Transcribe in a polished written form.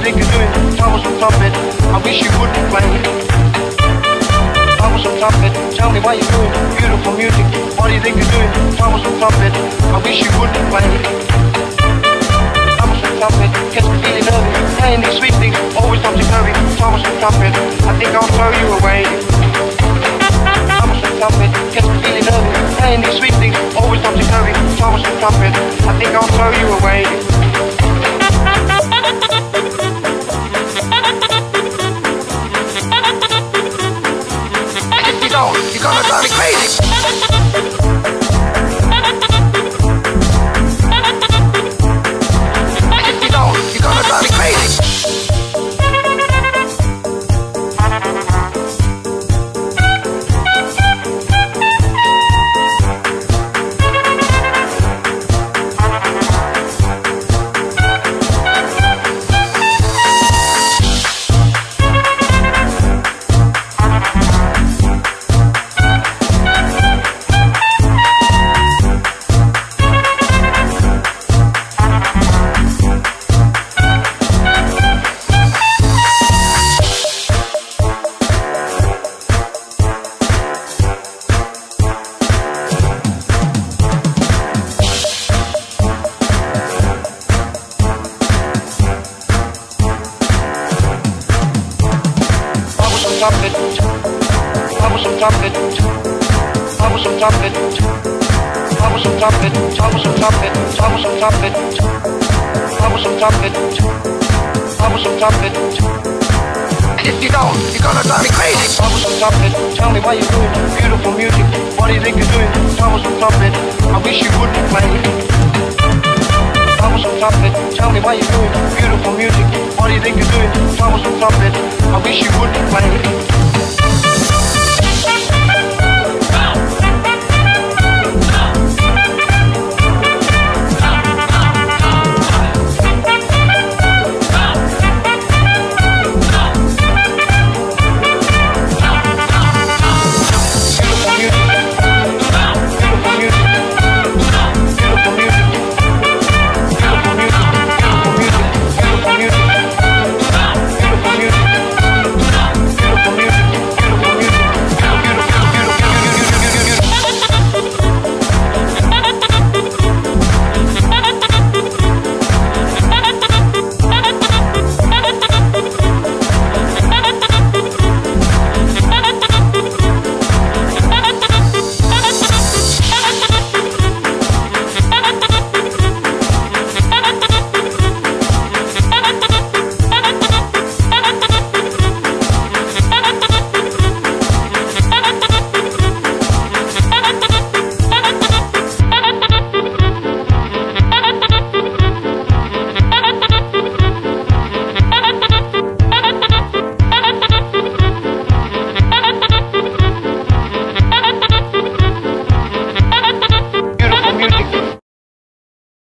think you're doing? Troublesome trumpet, I wish you wouldn't play. Troublesome trumpet, tell me why you're doing beautiful music. What do you think you're doing? Troublesome trumpet, I wish you wouldn't play. Troublesome trumpet, gets me feeling nervy. Playing these sweet things, always topsy-turvy. Troublesome trumpet, I think I'll throw you away. Troublesome trumpet, gets me feeling nervy. Playing these sweet things, always topsy-turvy. Troublesome trumpet, I think I'll throw you away. You're gonna drive me crazy. If you don't, you're gonna drive me crazy. Troublesome trumpet, troublesome trumpet, troublesome trumpet, troublesome trumpet, troublesome trumpet, troublesome trumpet, troublesome trumpet. And if you don't, you're gonna drive me crazy. Troublesome trumpet, tell me why you're doing beautiful music. What do you think you're doing? Troublesome trumpet.